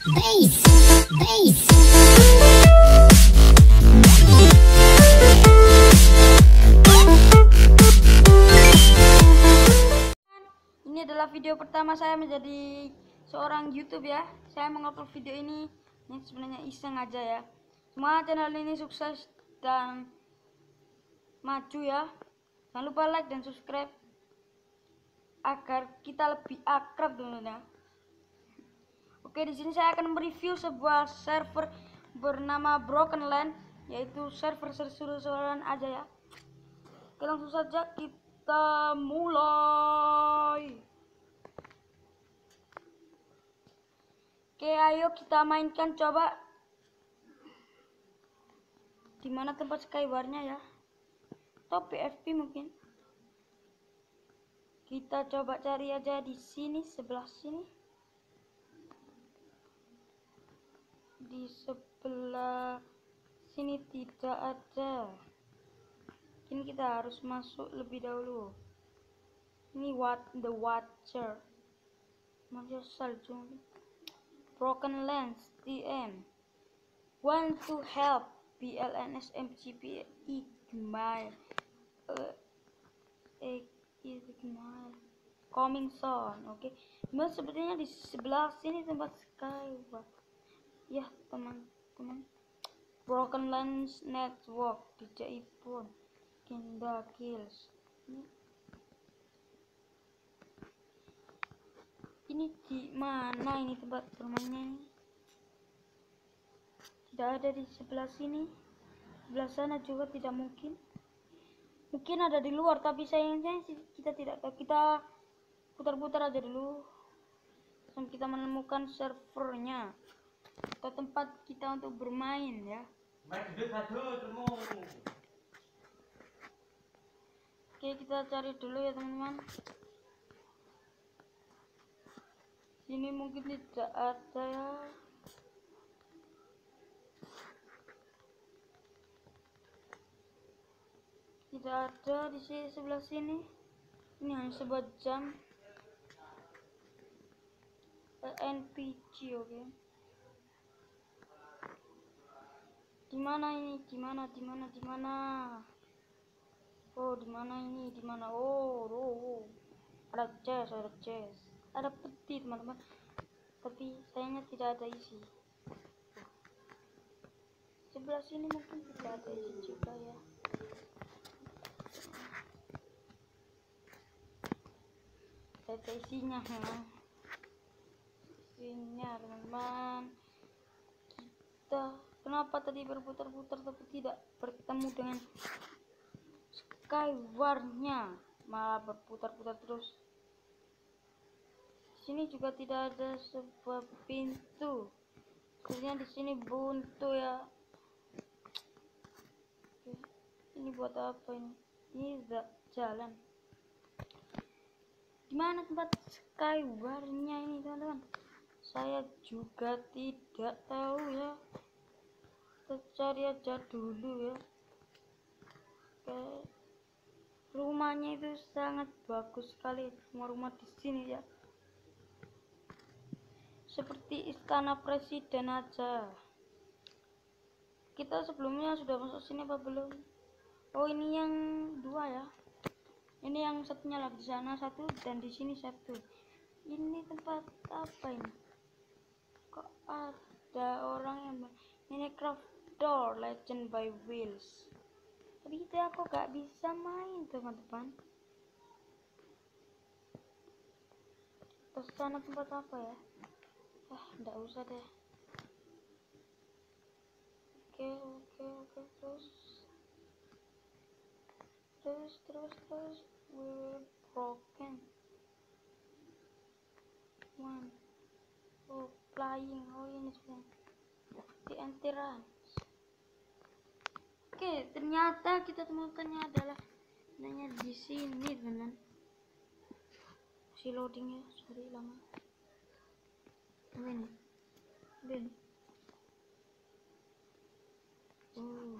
Bass. Ini adalah video pertama saya menjadi seorang YouTube ya. Saya mengupload video ini sebenarnya iseng aja ya. Semoga channel ini sukses dan maju ya. Jangan lupa like dan subscribe agar kita lebih akrab teman-teman ya. Oke, di sini saya akan mereview sebuah server bernama Broken Land, yaitu server seru-seruan aja ya. Oke, langsung saja kita mulai. Oke, ayo kita mainkan, coba. Dimana tempat skywarnya ya? Atau PFP mungkin. Kita coba cari aja di sini, sebelah sini. Di sebelah sini tidak ada. Ini kita harus masuk lebih dahulu. Ini the Watcher. Masih salju. Broken Lands TM. Want to help BLNS MGP Ignite. Ignite. Coming soon. Oke. Nah, sepertinya di sebelah sini tempat skyward. Ya teman-teman, Broken Lands Network DJ pun Kinda Kills. Ini di mana ini tempat bermainnya ini? Tidak ada di sebelah sini, sebelah sana juga tidak mungkin. Mungkin ada di luar, tapi sayangnya kita tidak tahu. Kita putar-putar aja dulu sampai kita menemukan servernya atau tempat kita untuk bermain ya. Oke, kita cari dulu ya teman-teman. Sini mungkin tidak ada ya. Tidak ada di sini, sebelah sini. Ini hanya sebuah jam NPG. Oke. Dimana ini? Dimana? Oh, dimana ini? Dimana? Oh. Ada chest. Ada peti teman-teman. Tapi sayangnya tidak ada isi. Sebelah sini mungkin tidak ada isi juga ya. Ada isinya teman-teman. Kita kenapa tadi berputar-putar tapi tidak bertemu dengan skywardnya, malah berputar-putar terus. Sini juga tidak ada sebuah pintu. Sebenarnya di sini buntu ya. Ini buat apa ini? Ini tidak jalan. Dimana tempat skywardnya ini teman-teman? Saya juga tidak tahu ya. Kita cari aja dulu ya. Oke. Rumahnya itu sangat bagus sekali, rumah di sini ya. Seperti istana presiden aja. Kita sebelumnya sudah masuk sini apa belum? Oh, ini yang dua ya. Ini yang satunya lagi di sana satu dan di sini satu. Ini tempat apa ini? Kok ada orang yang Minecraft Door Legend by Wheels? Tapi itu aku gak bisa main teman-teman. Terus sana tempat apa ya? Nggak usah deh. Oke, terus we're broken one. Oh, flying. Oh, ini sebenarnya di entrance. Oke, ternyata kita temukannya adalah di sini teman-teman. Masih loading ya, sorry lama. Ini. Oh.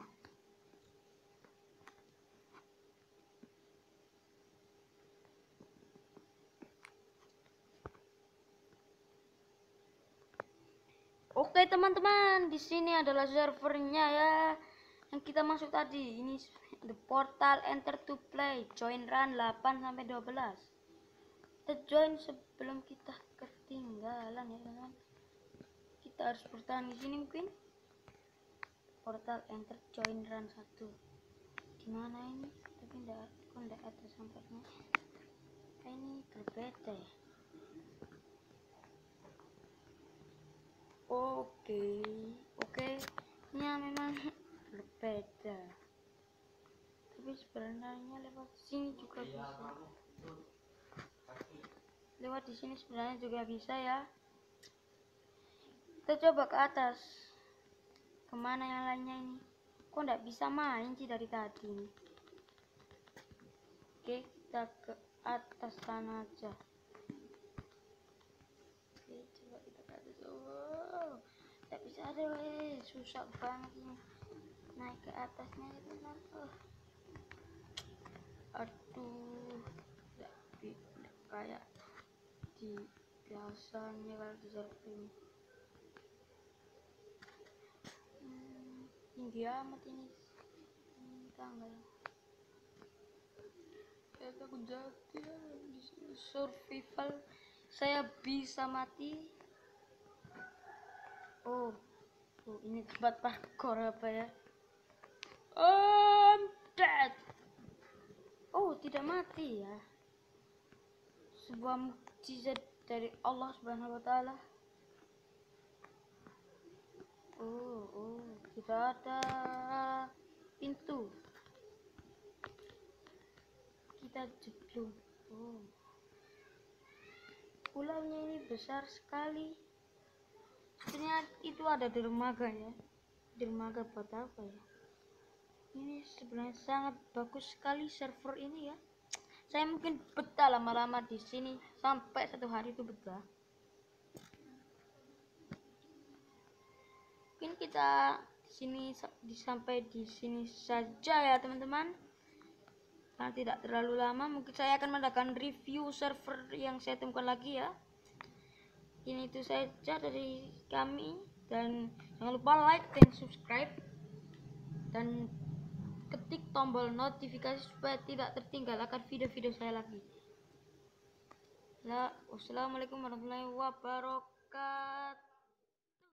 Oke teman-teman, di sini adalah servernya ya, yang kita masuk tadi. Ini the portal enter to play, join run 8-12. Kita join sebelum kita ketinggalan ya teman-teman. Kita harus bertahan di sini mungkin. Portal enter join run 1. Gimana ini? Tapi enggak ada sampainya. Ini berbeda ya. Oke, nya memang berbeda. Tapi sebenarnya lewat sini juga bisa. Lewat di sini sebenarnya juga bisa ya. Kita coba ke atas. Kemana yang lainnya ini? Kok nggak bisa main sih dari tadi nih? Oke, kita ke atas sana aja. Oke, coba kita ke atas. Oh, nggak bisa ada weh, susah banget ini naik ke atasnya ya teman. Aduh, nggak kayak di biasanya kalau di server ini. Tinggi amat ini tangga. Kayak aku jatuh ya di sini survival. Saya bisa mati. Oh, ini tempat parkour apa ya? Dead. Oh, tidak mati ya. Sebuah mukjizat dari Allah Subhanahu wa taala. Tidak ada pintu. Kita jeblok. Pulaunya ini besar sekali. Sebenarnya itu ada dermaga ya. Dermaga buat apa ya? Ini sebenarnya sangat bagus sekali server ini ya. Saya mungkin betah lama-lama di sini sampai 1 hari itu betah. Mungkin kita sampai di sini saja ya teman-teman. Karena tidak terlalu lama, mungkin saya akan melakukan review server yang saya temukan lagi ya. Ini itu saja dari kami, dan jangan lupa like dan subscribe dan ketik tombol notifikasi supaya tidak tertinggal akan video-video saya lagi. Wassalamualaikum warahmatullahi wabarakatuh.